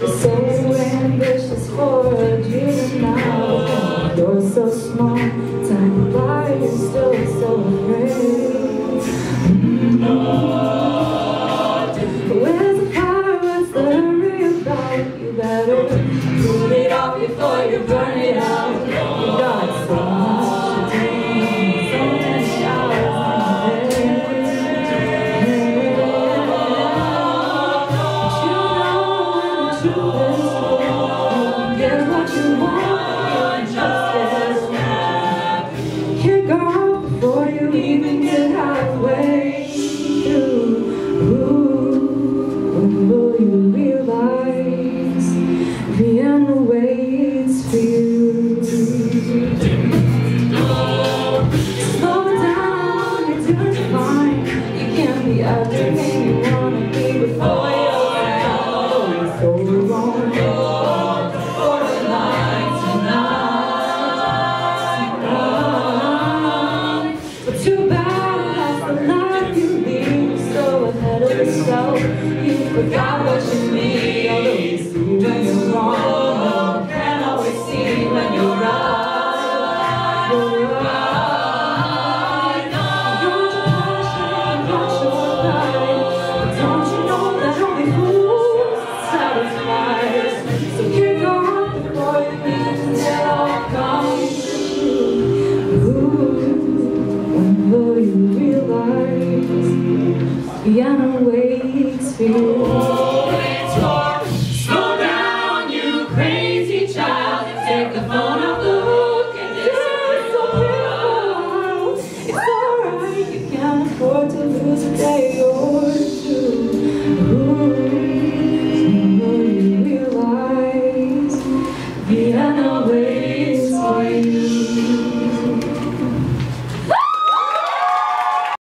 So ambitious for a dream now. You're so small, time by, you're still so afraid. Where's the fire? What's the hurry about? You better put it off before you burn it out. You got so much to do, so many hours in the day. Get what you want, justice. Kick off before you even get halfway through. When will you realize Vienna waits for you? Slow down, you're doing fine. You can't be everything you wanna be before you're out. So wrong. Too bad that's the life you lead, so ahead of yourself. You forgot what you need. Although you see when you're wrong, can't always see when you're right. You're right. You're your passion, not your pride. But don't you know that only fools satisfied? So kick off before you even get all come true. When will you realize Vienna waits for you? Oh, it's war. Slow down, you crazy child. Take the phone off the hook and disappear. It's alright, you can't afford to lose a day.